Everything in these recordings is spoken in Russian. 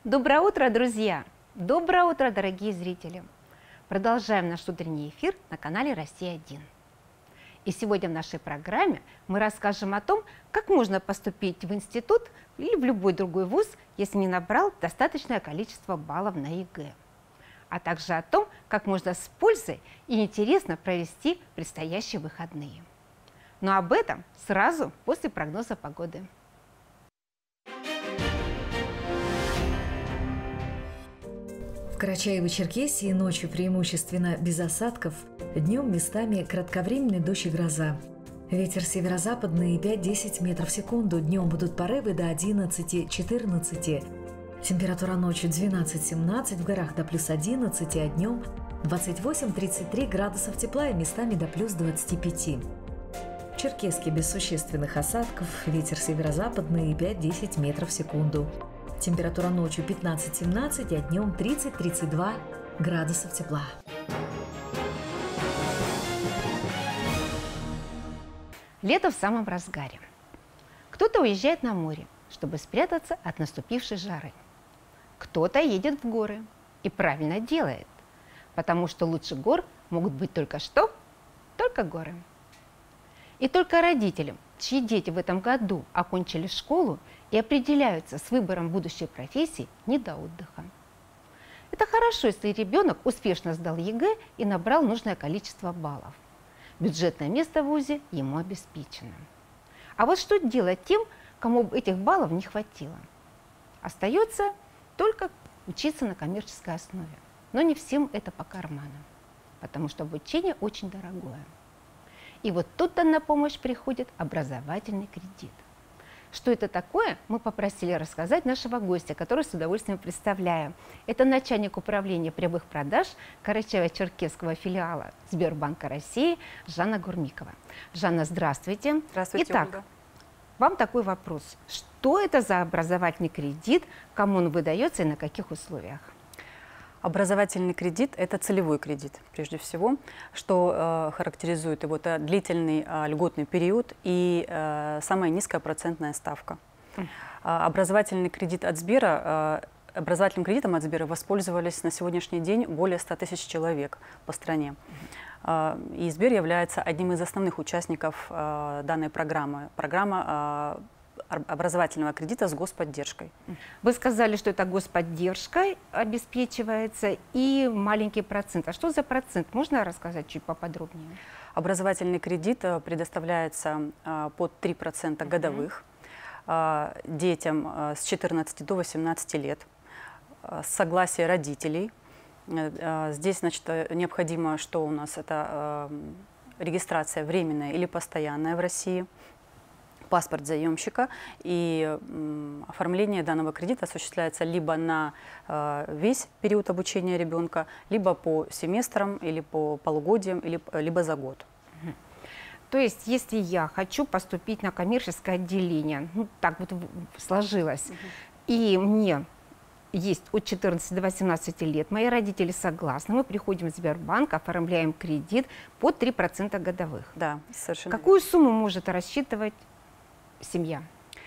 Доброе утро, друзья! Доброе утро, дорогие зрители! Продолжаем наш утренний эфир на канале «Россия-1». И сегодня в нашей программе мы расскажем о том, как можно поступить в институт или в любой другой вуз, если не набрал достаточное количество баллов на ЕГЭ. А также о том, как можно с пользой и интересно провести предстоящие выходные. Но об этом сразу после прогноза погоды. В Карачаево-Черкесии ночью преимущественно без осадков, днем местами кратковременный дождь и гроза. Ветер северо-западный 5-10 метров в секунду, днем будут порывы до 11-14. Температура ночью 12-17, в горах до плюс 11, а днем 28-33 градусов тепла и местами до плюс 25. В Черкесске без существенных осадков, ветер северо-западный 5-10 метров в секунду. Температура ночью 15-17, а днем 30-32 градусов тепла. Лето в самом разгаре. Кто-то уезжает на море, чтобы спрятаться от наступившей жары. Кто-то едет в горы и правильно делает, потому что лучше гор могут быть только что? Только горы. И только родителям, чьи дети в этом году окончили школу и определяются с выбором будущей профессии, не до отдыха. Это хорошо, если ребенок успешно сдал ЕГЭ и набрал нужное количество баллов. Бюджетное место в вузе ему обеспечено. А вот что делать тем, кому этих баллов не хватило? Остается только учиться на коммерческой основе. Но не всем это по карману, потому что обучение очень дорогое. И вот тут-то на помощь приходит образовательный кредит. Что это такое, мы попросили рассказать нашего гостя, который с удовольствием представляем. Это начальник управления прямых продаж Карачаево-Черкесского филиала Сбербанка России Жанна Гурмикова. Жанна, здравствуйте. Здравствуйте, Итак, Ольга. вам такой вопрос. Что это за образовательный кредит, кому он выдается и на каких условиях? Образовательный кредит – это целевой кредит, прежде всего, что характеризует его. Это длительный льготный период и самая низкая процентная ставка. Образовательный кредит от Сбера, образовательным кредитом от Сбера воспользовались на сегодняшний день более 100 тысяч человек по стране. И Сбер является одним из основных участников данной программы. Программа образовательного кредита с господдержкой. Вы сказали, что это господдержкой обеспечивается и маленький процент. А что за процент? Можно рассказать чуть поподробнее? Образовательный кредит предоставляется под 3% годовых детям с 14 до 18 лет с согласия родителей. Здесь, значит, необходимо, что у нас это регистрация временная или постоянная в России, паспорт заемщика, и оформление данного кредита осуществляется либо на весь период обучения ребенка, либо по семестрам, или по полугодиям, либо за год. То есть, если я хочу поступить на коммерческое отделение, ну так вот сложилось, и мне есть от 14 до 18 лет, мои родители согласны, мы приходим в Сбербанк, оформляем кредит под 3% годовых. Да, совершенно. Какую сумму может рассчитывать семья?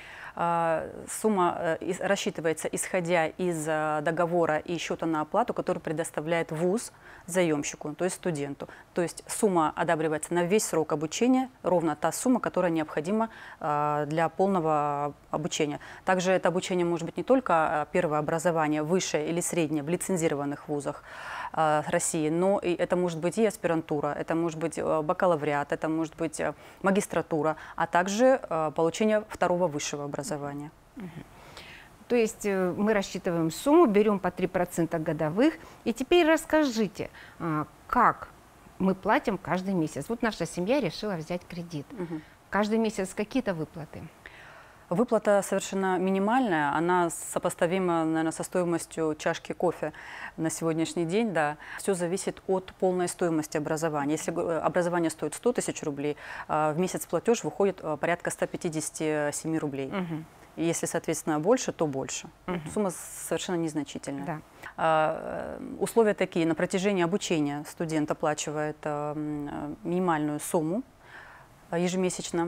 Сумма рассчитывается, исходя из договора и счета на оплату, который предоставляет вуз заемщику, то есть студенту. То есть сумма одабривается на весь срок обучения, ровно та сумма, которая необходима для полного обучения. Также это обучение может быть не только первое образование, высшее или среднее в лицензированных вузах России, но и это может быть и аспирантура, это может быть бакалавриат, это может быть магистратура, а также получение второго высшего образования. То есть мы рассчитываем сумму, берем по 3% годовых. И теперь расскажите, как мы платим каждый месяц. Вот наша семья решила взять кредит. Каждый месяц какие-то выплаты? Выплата совершенно минимальная, она сопоставима, наверное, со стоимостью чашки кофе на сегодняшний день. Да. Все зависит от полной стоимости образования. Если образование стоит 100 тысяч рублей, в месяц платеж выходит порядка 157 рублей. И если, соответственно, больше, то больше. Сумма совершенно незначительная. Да. Условия такие. На протяжении обучения студент оплачивает минимальную сумму ежемесячно.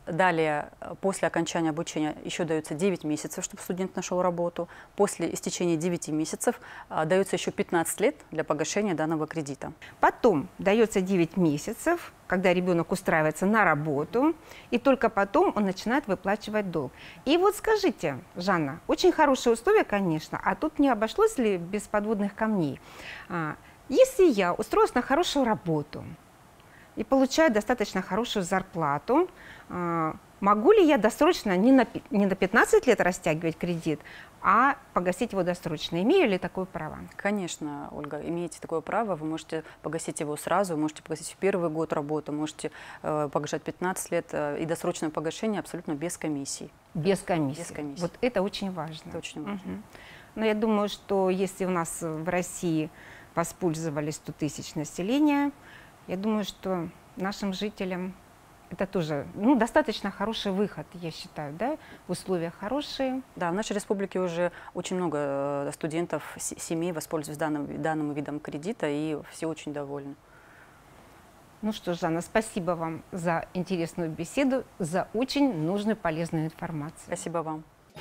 Далее, после окончания обучения еще дается 9 месяцев, чтобы студент нашел работу. После истечения 9 месяцев дается еще 15 лет для погашения данного кредита. Потом дается 9 месяцев, когда ребенок устраивается на работу, и только потом он начинает выплачивать долг. И вот скажите, Жанна, очень хорошие условия, конечно, а тут не обошлось ли без подводных камней? Если я устроилась на хорошую работу и получаю достаточно хорошую зарплату, могу ли я досрочно не на 15 лет растягивать кредит, а погасить его досрочно? Имею ли такое право? Конечно, Ольга, имеете такое право. Вы можете погасить его сразу, вы можете погасить в первый год работы, можете погашать 15 лет. И досрочное погашение абсолютно без комиссий. Без комиссии. Без комиссии. Вот это очень важно. Это очень важно. Угу. Но я думаю, что если у нас в России воспользовались 100 тысяч населения, я думаю, что нашим жителям это тоже достаточно хороший выход, я считаю, да? Условия хорошие. Да, в нашей республике уже очень много студентов, семей воспользовались данным видом кредита, и все очень довольны. Ну что, Жанна, спасибо вам за интересную беседу, за очень нужную, полезную информацию. Спасибо вам.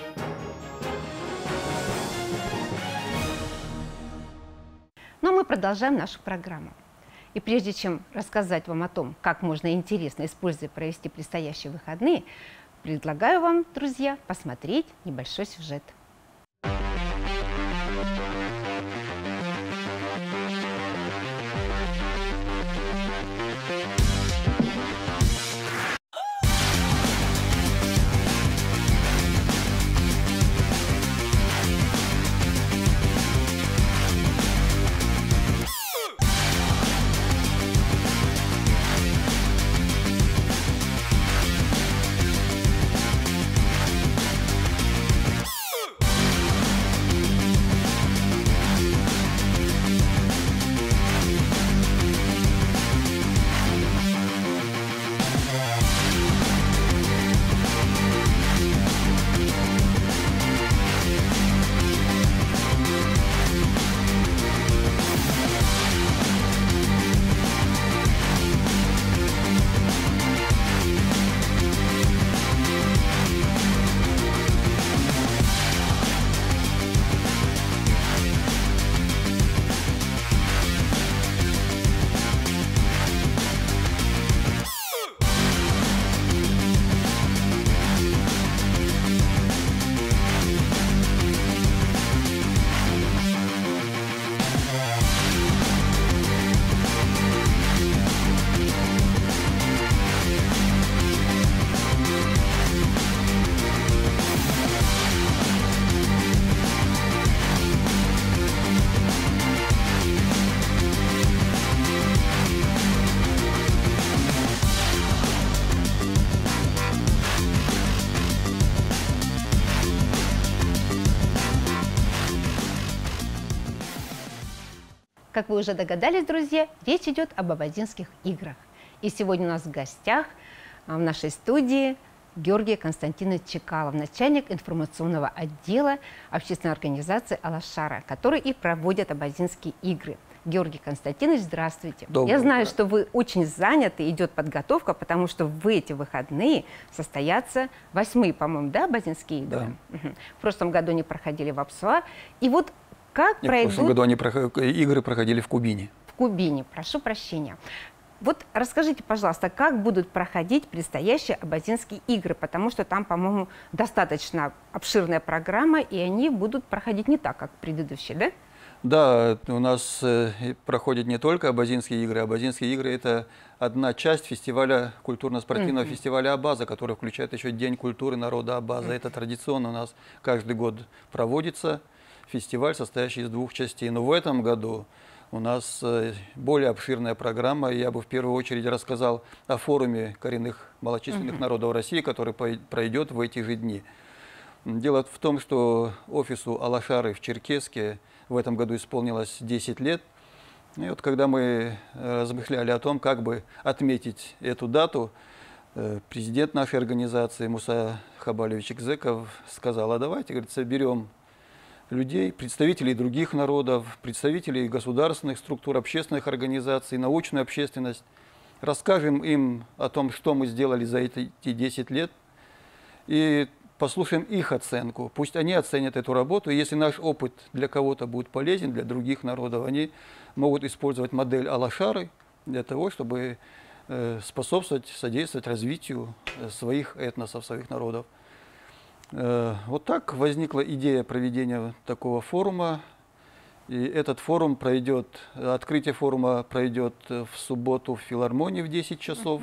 Но мы продолжаем нашу программу. И прежде чем рассказать вам о том, как можно интересно, используя, провести предстоящие выходные, предлагаю вам, друзья, посмотреть небольшой сюжет. Как вы уже догадались, друзья, речь идет об Ободзинских играх. И сегодня у нас в гостях в нашей студии Георгий Константинович Чекалов, начальник информационного отдела общественной организации «Алашара», который и проводит Ободзинские игры. Георгий Константинович, здравствуйте. Я знаю, что вы очень заняты, идет подготовка, потому что в эти выходные состоятся 8-е, по-моему, да, Ободзинские игры? Да. Угу. В прошлом году они проходили в Апсуа. И вот как пройдут... В прошлом году игры проходили в Кубине. В Кубине, прошу прощения. Вот расскажите, пожалуйста, как будут проходить предстоящие Ободзинские игры, потому что там, по-моему, достаточно обширная программа, и они будут проходить не так, как предыдущие, да? Да, у нас проходят не только Ободзинские игры. Ободзинские игры – это одна часть фестиваля, культурно-спортивного фестиваля Абаза, который включает еще День культуры народа Абаза. Это традиционно у нас каждый год проводится фестиваль, состоящий из 2 частей. Но в этом году у нас более обширная программа. Я бы в первую очередь рассказал о форуме коренных малочисленных народов России, который пройдет в эти же дни. Дело в том, что офису Алашары в Черкесске в этом году исполнилось 10 лет. И вот когда мы размышляли о том, как бы отметить эту дату, президент нашей организации Муса Хабалевич Экзеков сказал: а давайте, говорит, соберем людей, представителей других народов, представителей государственных структур, общественных организаций, научную общественность, расскажем им о том, что мы сделали за эти 10 лет, и послушаем их оценку. Пусть они оценят эту работу, и если наш опыт для кого-то будет полезен, для других народов, они могут использовать модель Алашары для того, чтобы способствовать, содействовать развитию своих этносов, своих народов. Вот так возникла идея проведения такого форума. И этот форум пройдет, открытие форума пройдет в субботу в филармонии в 10 часов.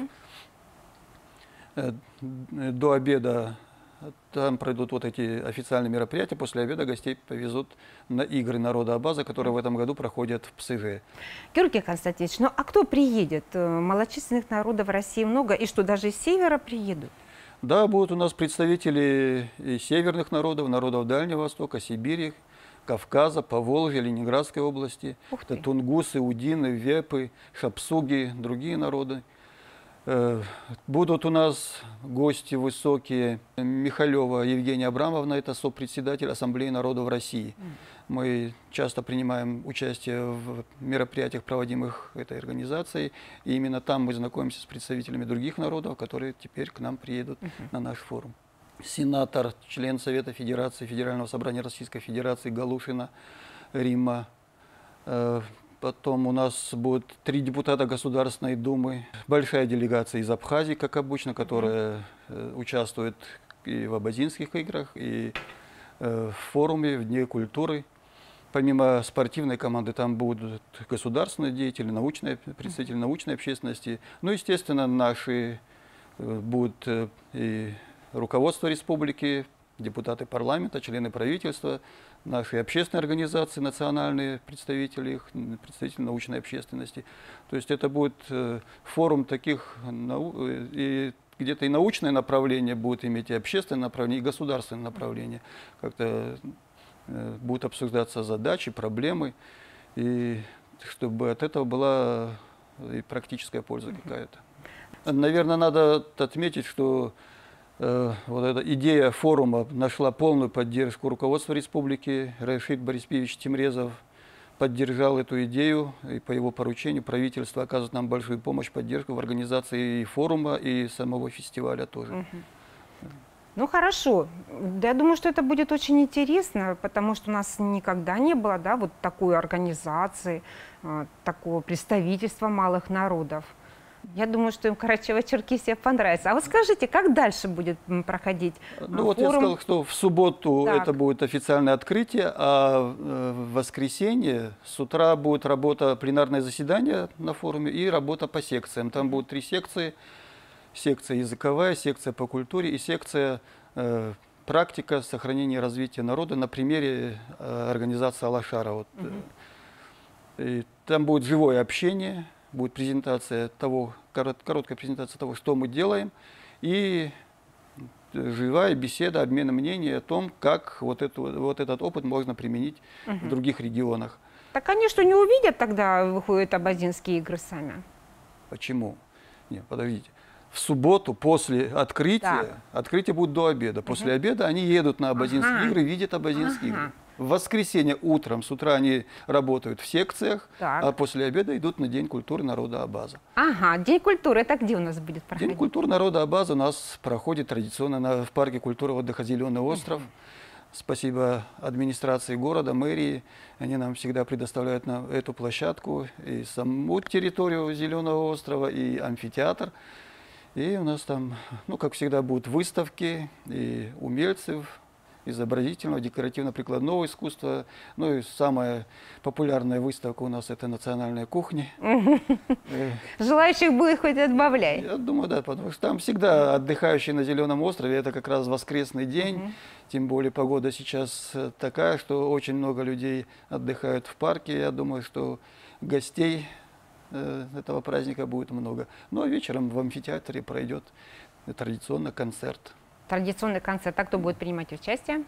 До обеда там пройдут вот эти официальные мероприятия. После обеда гостей повезут на игры народа Абаза, которые в этом году проходят в ПСЖ. Георгий Константинович, ну а кто приедет? Малочисленных народов в России много, и что, даже из севера приедут? Да, будут у нас представители и северных народов, народов Дальнего Востока, Сибири, Кавказа, Поволжья, Ленинградской области. Это тунгусы, удины, вепы, шапсуги, другие народы. Будут у нас гости высокие. Михалева Евгения Абрамовна, это сопредседатель Ассамблеи народов России. Мы часто принимаем участие в мероприятиях, проводимых этой организацией. И именно там мы знакомимся с представителями других народов, которые теперь к нам приедут на наш форум. Сенатор, член Совета Федерации, Федерального собрания Российской Федерации Галушина Римма. Потом у нас будут 3 депутата Государственной Думы. Большая делегация из Абхазии, как обычно, которая участвует и в Абазинских играх, и в форуме, в Дне культуры. Помимо спортивной команды, там будут государственные деятели, представители научной общественности. Ну, естественно, наши будут и руководство республики, депутаты парламента, члены правительства, наши общественные организации, национальные представители их, представители научной общественности. То есть это будет форум таких, и где-то и научное направление будет иметь, и общественное направление, и государственное направление. Как-то будут обсуждаться задачи, проблемы, и чтобы от этого была и практическая польза какая-то. Наверное, надо отметить, что вот эта идея форума нашла полную поддержку руководства республики. Рашид Борисович Тимрезов поддержал эту идею, и по его поручению правительство оказывает нам большую помощь, поддержку в организации и форума, и самого фестиваля тоже. Ну хорошо, я думаю, что это будет очень интересно, потому что у нас никогда не было, да, вот такой организации, такого представительства малых народов. Я думаю, что им Карачаево-Черкесия понравится. А вот скажите, как дальше будет проходить Ну вот я сказал, что в субботу это будет официальное открытие, а в воскресенье с утра будет работа, пленарное заседание на форуме и работа по секциям. Там будут 3 секции. Секция языковая, секция по культуре и секция практика сохранения и развития народа на примере организации Алашара. Вот. И там будет живое общение. Будет презентация того, короткая презентация того, что мы делаем, и живая беседа, обмен мнений о том, как вот этот опыт можно применить в других регионах. Так они что, не увидят тогда, выходят Абазинские игры сами? Почему? Нет, подождите. В субботу после открытия, открытие будет до обеда. После обеда они едут на Абазинские игры, видят Абазинские игры. В воскресенье утром, с утра они работают в секциях, а после обеда идут на День культуры народа Абаза. Ага, День культуры, это где у нас будет проходить? День культуры народа Абаза у нас проходит традиционно в парке культуры отдыха «Зеленый остров». Спасибо администрации города, мэрии. Они нам всегда предоставляют на эту площадку и саму территорию Зеленого острова, и амфитеатр. И у нас там, ну, как всегда, будут выставки и умельцев, изобразительного, декоративно-прикладного искусства. Ну и самая популярная выставка у нас – это национальная кухня. Желающих будет хоть отбавляй. Я думаю, да, потому что там всегда отдыхающие на Зеленом острове – это как раз воскресный день. Тем более погода сейчас такая, что очень много людей отдыхают в парке. Я думаю, что гостей этого праздника будет много. Ну а вечером в амфитеатре пройдет традиционно концерт. Традиционный концерт. А кто будет принимать участие?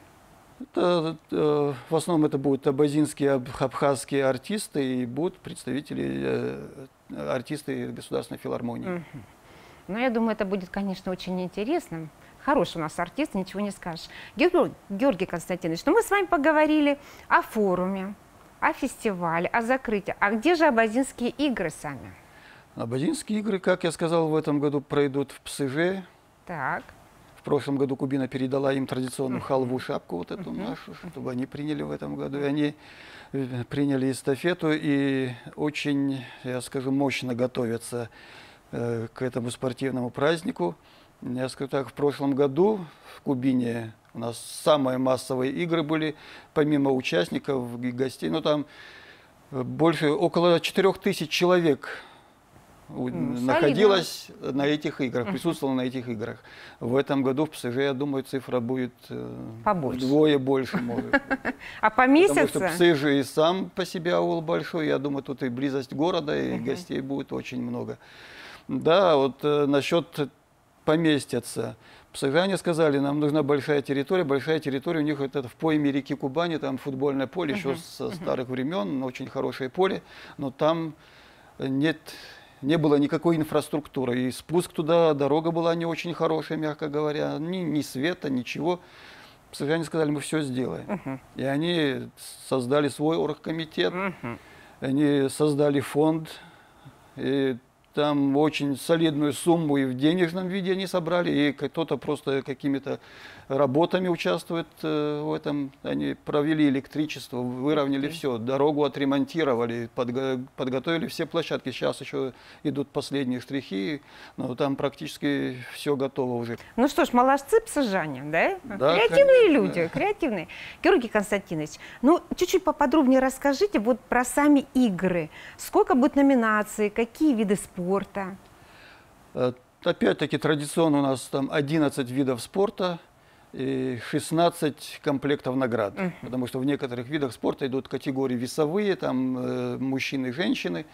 В основном это будут абазинские, абхазские артисты и будут представители артисты Государственной филармонии. Ну, я думаю, это будет, конечно, очень интересно. Хороший у нас артист, ничего не скажешь. Георгий Константинович, ну мы с вами поговорили о форуме, о фестивале, о закрытии. А где же Абазинские игры сами? Абазинские игры, как я сказал, в этом году пройдут в ПСЖ. Так. В прошлом году Кубина передала им традиционную халву, шапку вот эту нашу, чтобы они приняли в этом году. И они приняли эстафету и очень, я скажу, мощно готовятся к этому спортивному празднику. Я скажу так, в прошлом году в Кубине у нас самые массовые игры были, помимо участников и гостей, ну там около 4000 человек находилась на этих играх, присутствовала на этих играх. В этом году в ПСЖ, я думаю, цифра будет вдвое больше, может. А по месяцу? Потому что ПСЖ и сам по себе аул большой, я думаю, тут и близость города, и гостей будет очень много. Да, вот насчет поместиться. Псыжане сказали, нам нужна большая территория у них это в пойме реки Кубани, там футбольное поле еще со старых времен, очень хорошее поле, но там не было никакой инфраструктуры. И спуск туда, дорога была не очень хорошая, мягко говоря. Ни света, ничего. Псыжане сказали, мы все сделаем. И они создали свой оргкомитет. Они создали фонд. И там очень солидную сумму и в денежном виде они собрали, и кто-то просто какими-то работами участвует в этом. Они провели электричество, выровняли все, дорогу отремонтировали, подготовили все площадки. Сейчас еще идут последние штрихи, но там практически все готово уже. Ну что ж, молодцы псыжане, да? Да, креативные конечно. люди, креативные. Георгий Константинович, ну чуть-чуть поподробнее расскажите вот про сами игры. Сколько будет номинаций, какие виды спорта? Опять-таки традиционно у нас там 11 видов спорта и 16 комплектов наград. Потому что в некоторых видах спорта идут категории весовые, там мужчины и женщины.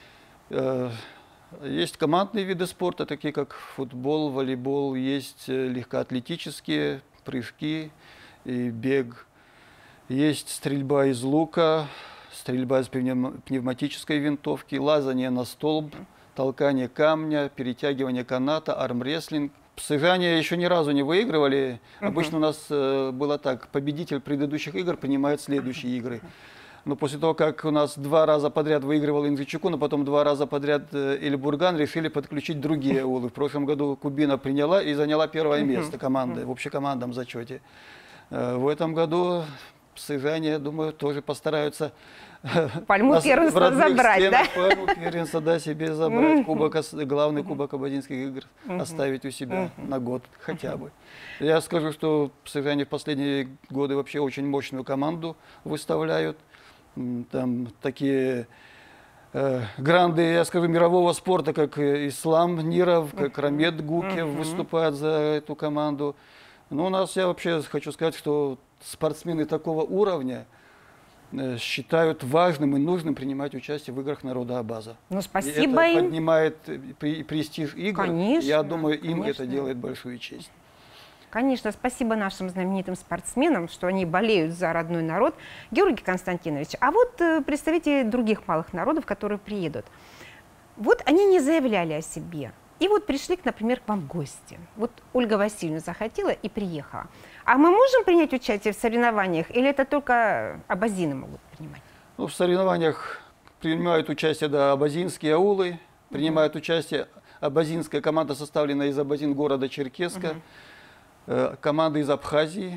Есть командные виды спорта, такие как футбол, волейбол, есть легкоатлетические прыжки и бег. Есть стрельба из лука, стрельба из пневматической винтовки, лазание на столб, толкание камня, перетягивание каната, армрестлинг. Псыжане еще ни разу не выигрывали. Обычно у нас было так, победитель предыдущих игр принимает следующие игры. Но после того, как у нас 2 раза подряд выигрывал Инжичукун, а потом 2 раза подряд Эльбурган, решили подключить другие аулы. В прошлом году Кубина приняла и заняла 1-е место команды в общекомандном зачете. В этом году псыжане, я думаю, тоже постараются пальму первенства забрать, да? Пальму первенства, да, себе забрать, главный кубок Абазинских игр оставить у себя на год хотя бы. Я скажу, что псыжане в последние годы вообще очень мощную команду выставляют. Там такие гранды, я скажу, мирового спорта, как Ислам Ниров, как Рамед Гукев выступают за эту команду. Но у нас, я вообще хочу сказать, что спортсмены такого уровня считают важным и нужным принимать участие в играх народа Абаза. Ну, спасибо это им. Поднимает престиж игр. Конечно, я думаю, им конечно. это делает большую честь. Конечно, спасибо нашим знаменитым спортсменам, что они болеют за родной народ. Георгий Константинович, а вот представители других малых народов, которые приедут, вот они не заявляли о себе. И вот пришли, например, к вам в гости. Вот Ольга Васильевна захотела и приехала. А мы можем принять участие в соревнованиях или это только абазины могут принимать? Ну, в соревнованиях принимают участие, да, абазинские аулы, принимают участие абазинская команда, составленная из абазин города Черкесска, команда из Абхазии.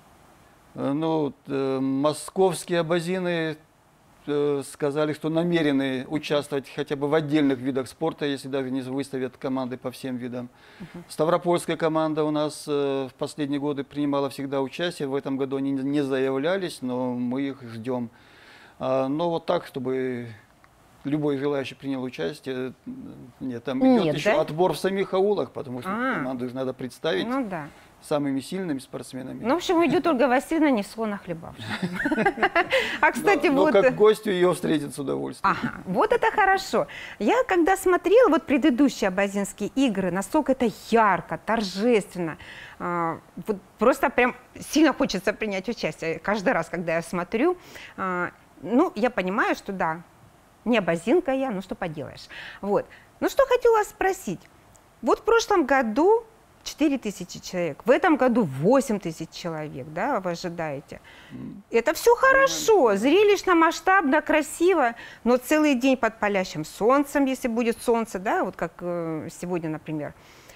Ну, московские абазины сказали, что намерены участвовать хотя бы в отдельных видах спорта, если даже не выставят команды по всем видам. Ставропольская команда у нас в последние годы принимала всегда участие. В этом году они не заявлялись, но мы их ждем. Но вот так, чтобы любой желающий принял участие, нет, там идет еще отбор в самих аулах, потому что команду же надо представить. Ну да. Самыми сильными спортсменами. Ну, в общем, идет Ольга Васильевна не слона хлебавшая. А, кстати, вот... как гостю ее встретит с удовольствием. Ага, вот это хорошо. Я, когда смотрела вот предыдущие абазинские игры, насколько это ярко, торжественно, вот просто прям сильно хочется принять участие. Каждый раз, когда я смотрю, ну, я понимаю, что да, не абазинка я, ну, что поделаешь. Вот. Ну, что хотела спросить. Вот в прошлом году 4000 человек. В этом году 8000 человек, да, вы ожидаете. Это все хорошо, зрелищно, масштабно, красиво, но целый день под палящим солнцем, если будет солнце, да, вот как сегодня, например.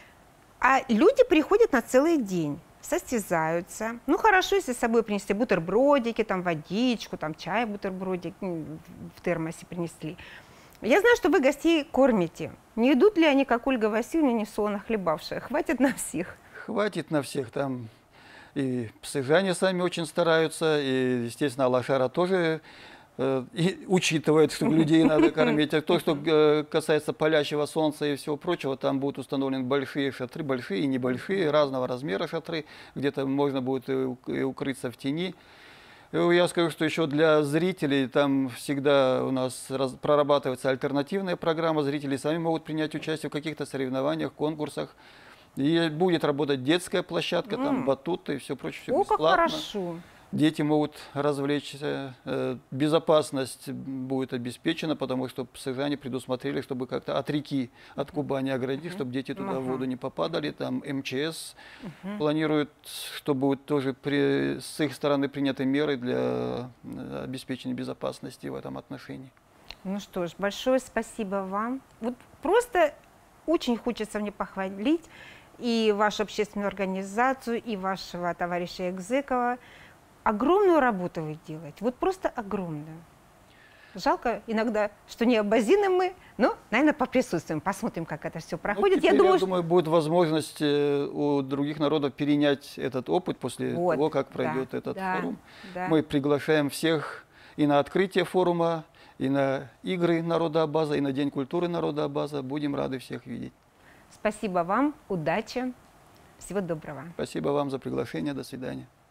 А люди приходят на целый день, состязаются. Ну, хорошо, если с собой принесли бутербродики, там, водичку, там, чай, бутербродик в термосе принесли. Я знаю, что вы гостей кормите. Не идут ли они, как Ольга Васильевна, не солоно хлебавшая? Хватит на всех? Хватит на всех. Там и псыжане сами очень стараются, и, естественно, Алашара тоже и учитывает, что людей надо кормить. А то, что касается палящего солнца и всего прочего, там будут установлены большие шатры, большие и небольшие, разного размера шатры. Где-то можно будет и укрыться в тени. Я скажу, что еще для зрителей там всегда у нас прорабатывается альтернативная программа. Зрители сами могут принять участие в каких-то соревнованиях, конкурсах. И будет работать детская площадка, там батуты и все прочее, все бесплатно. Как хорошо. Дети могут развлечься, безопасность будет обеспечена, потому что псыжане предусмотрели, чтобы как-то от реки, от Кубани оградить, чтобы дети туда в воду не попадали. Там МЧС планирует, что будут тоже с их стороны приняты меры для обеспечения безопасности в этом отношении. Ну что ж, большое спасибо вам. Вот просто очень хочется мне похвалить и вашу общественную организацию, и вашего товарища Экзекова. Огромную работу вы делаете, вот просто огромную. Жалко иногда, что не абазины мы, но, наверное, поприсутствуем, посмотрим, как это все проходит. Ну, теперь, я думаю, будет возможность у других народов перенять этот опыт после того, как пройдет этот форум. Да. Мы приглашаем всех и на открытие форума, и на игры народа Абаза, и на День культуры народа Абаза. Будем рады всех видеть. Спасибо вам, удачи, всего доброго. Спасибо вам за приглашение, до свидания.